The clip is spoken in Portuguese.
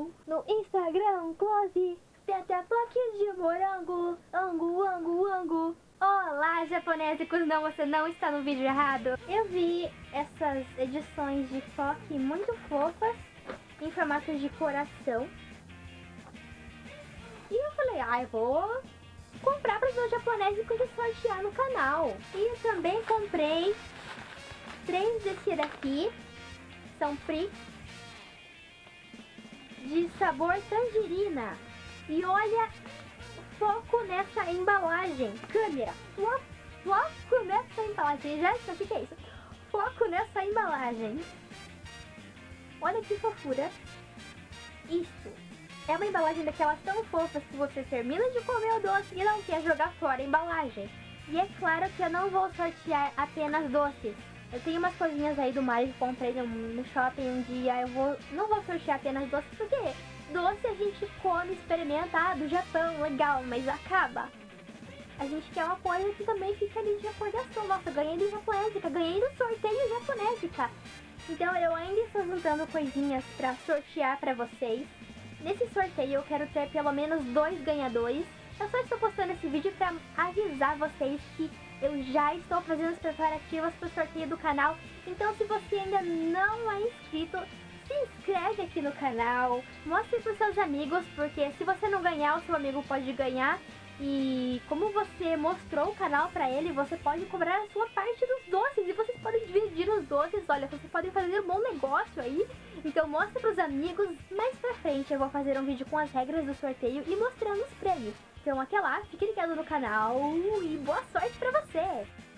angu. No Instagram, close, tem até plaquinhas de morango. Angu, angu, angu. Olá, japonésicos! Não, você não está no vídeo errado. Eu vi essas edições de Pock muito fofas, em formato de coração. E eu falei, eu vou comprar para os meus japonésicos e sortear no canal. E eu também comprei 3 desse daqui. São Prix de sabor tangerina. E olha, foco nessa embalagem. Câmera, foco nessa embalagem. Já o que é isso? Foco nessa embalagem. Olha que fofura. Isso é uma embalagem daquelas tão fofas que você termina de comer o doce e não quer jogar fora a embalagem. E é claro que eu não vou sortear apenas doces. Eu tenho umas coisinhas aí do Mario que comprei no shopping um dia. Não vou sortear apenas doces, porque doce a gente come, experimenta, do Japão, legal, mas acaba. A gente quer uma coisa que também fica ali de recordação. Nossa, ganhei do Japonésica, ganhei do sorteio Japonésica. Então eu ainda estou juntando coisinhas pra sortear pra vocês. Nesse sorteio eu quero ter pelo menos 2 ganhadores. Eu só estou postando esse vídeo pra avisar vocês que eu já estou fazendo os preparativos para o sorteio do canal. Então se você ainda não é inscrito, se inscreve aqui no canal, mostre para os seus amigos, porque se você não ganhar, o seu amigo pode ganhar. E como você mostrou o canal para ele, você pode cobrar a sua parte dos doces. E vocês podem dividir os doces, olha, vocês podem fazer um bom negócio aí. Então mostre para os amigos. Mais pra frente eu vou fazer um vídeo com as regras do sorteio e mostrando os prêmios. Então até lá, fique ligado no canal e boa sorte pra você!